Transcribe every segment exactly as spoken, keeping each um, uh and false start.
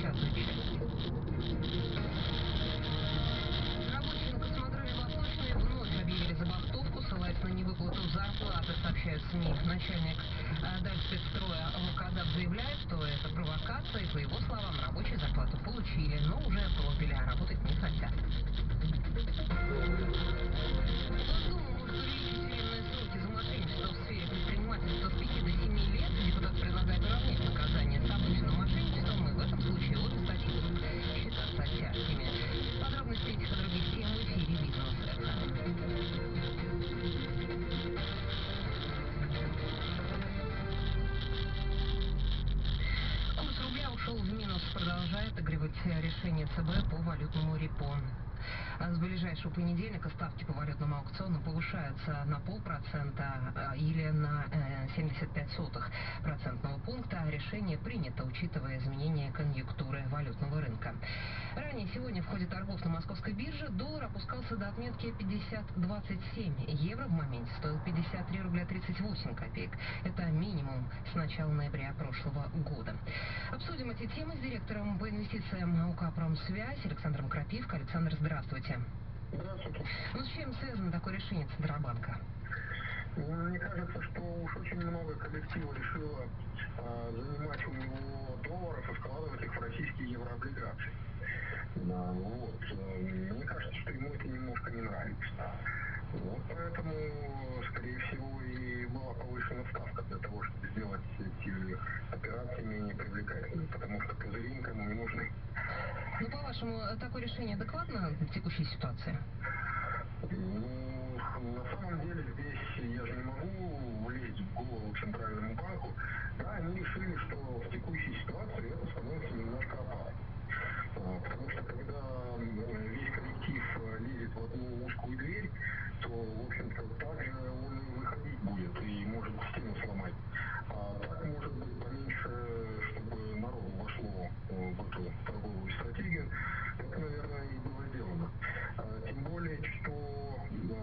частную часть. Рабочие на космодроме Восточный вновь объявили забастовку, ссылаясь на невыплату зарплаты, сообщают СМИ. Начальник э, Дальспецстроя Волкодав заявляет, что это провокация, и, по его словам, рабочие зарплату получили, но уже пропили, а работать не хотят. Госдума может увеличить тюремные сроки за мошенничество в сфере предпринимательства с пяти до семи лет. Депутат предлагает уравнять наказание с обычным мошенничеством, и в этом случае обе статьи будут считаться тяжкими. Подробности этих и других тем в эфире «Бизнес-эф эм». Курс рубля ушел в минус, продолжает огревать решение ЦБ по валютному репо. А с ближайшего понедельника ставки по валютным аукционам повышаются на полпроцента или на семьдесят пять сотых процентного пункта. Решение принято, учитывая изменения конъюнктуры валютного рынка. Ранее сегодня в ходе торгов на московской бирже доллар опускался до отметки пятьдесят двадцать семь. Евро в моменте стоил пятьдесят три рубля тридцать восемь копеек. Это минимум с начала ноября прошлого года. Обсудим эти темы с директором по инвестициям УК «Промсвязь» Александром Крапивко. Александр, здравствуйте. Здравствуйте. Ну, с чем связано такое решение Центробанка? Мне кажется, что уж очень много коллектива решило э, занимать у него долларов и вкладывать их в российские еврооблигации. Да, вот. Мне кажется, что ему это немножко не нравится. Вот поэтому, скорее всего, и была повышена ставка для того, чтобы сделать эти операции менее привлекательными, потому что пузыри никому не нужны. Ну, по-вашему, такое решение адекватно в текущей ситуации? Ну, на самом деле здесь я же не могу влезть в голову Центральному банку. Да, они решили, что в текущей ситуации это становится немножко опасно. Потому что когда весь коллектив лезет в одну узкую дверь, то, в общем-то, так же он и выходить будет и может стену сломать. А так, может быть, поменьше, чтобы народу вошло в эту торговую стратегию. Это, наверное, и было сделано. Тем более, что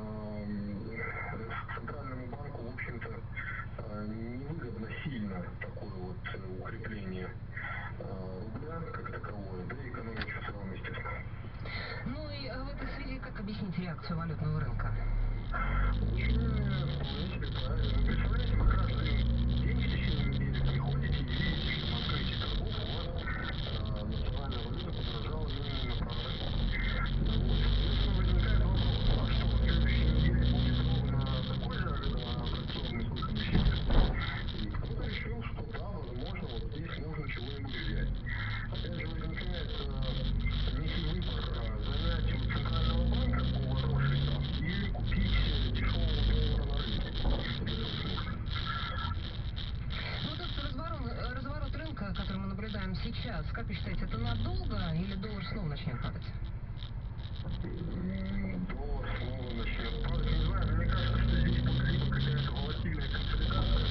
Центральному банку, в общем-то, невыгодно сильно такое вот укрепление рубля как таковое, да и экономики в целом, естественно. Ну и в этой связи как объяснить реакцию валютного рынка? Очень вполне себе правильно. Вы представляете, вы каждый день в течение недели приходите и видите, что на открытии торгов у вас э, национальная валюта подорожала минимум на процент. Вот. Соответственно, возникает вопрос, а что на следующей неделе будет ровно такой же э, аттракционный слышимый щит? И кто-то решил, что да, возможно, вот здесь нужно чего-нибудь взять. Опять же, возникает э, некий выбор э, занять у Центрального банка по возросшей ставке или купить дешевого доллара на рынке для своих нужд. Ну, вот этот разворот, разворот рынка, который мы наблюдаем сейчас, как вы считаете, это надолго или доллар снова начнет падать? Доллар снова начнет падать. Не знаю, мне кажется, что здесь будет либо какая-то волатильная консолидация,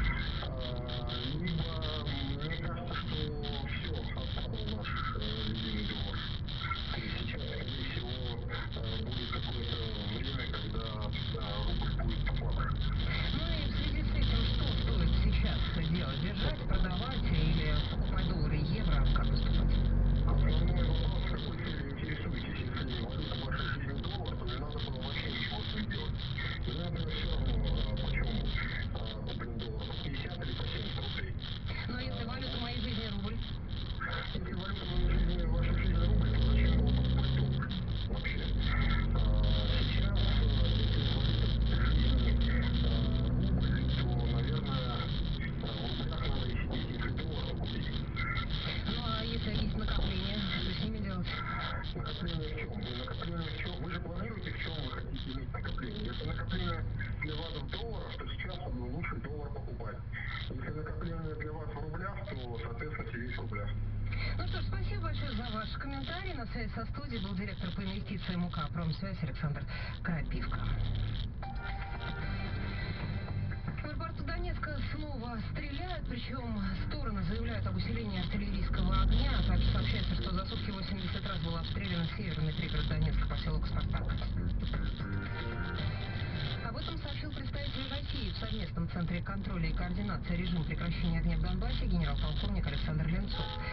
либо мне кажется, что все, отпадал наш э, любимый доллар. То есть сейчас, скорее всего, э, будет какое-то время, когда э, рубль будет послабже. Ну и в связи с этим, что стоит сейчас делать? Держать, продавать или покупать доллары и евро? Как поступать? Основной вопрос, с какой целью интересуетесь. Если валюта в вашей жизни доллар, то не надо было вообще ничего с ним делать. Мне, например, все равно, почем куплен доллар, по пятьдесят или по семьдесят рублей. Но если валюта в моей жизни рубль? Если валюта в моей жизни, в вашей жизни рубль, то зачем было покупать доллар вообще? Сейчас, если валюта в жизни рубль, то, наверное, в рублях надо и сидеть. Если доллар, то купить. Ну а если есть накопления, что с ними делать? Накопление в чем? И накопление в чем? Вы же планируете, в чем вы хотите иметь накопление. Если накопление для вас в долларах, то сейчас лучше доллар покупать. Если накопление для вас в рублях, то, соответственно, сидеть в рублях. Ну что ж, спасибо большое за ваш комментарий. На связи со студией был директор по инвестициям УК «Промсвязь» Александр Крапивко. В аэропорту Донецка снова стреляют, причем стороны заявляют об усилении артиллерийского огня. Также сообщается, что за сутки восемьдесят раз был обстрелян северный пригород Донецка, поселок Спартак. Об этом сообщил представитель России в совместном центре контроля и координации режима прекращения огня в Донбассе генерал-полковник Александр Ленцов.